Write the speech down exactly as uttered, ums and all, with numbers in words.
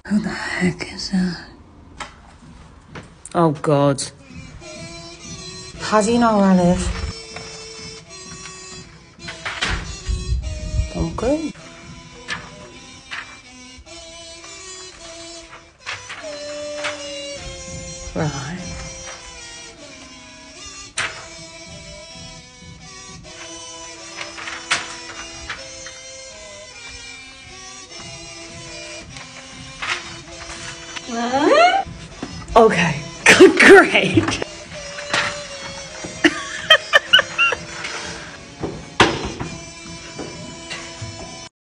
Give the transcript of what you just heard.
Who the heck is that? Oh, God. How do you know where I live? I'm good. Right. Okay, great.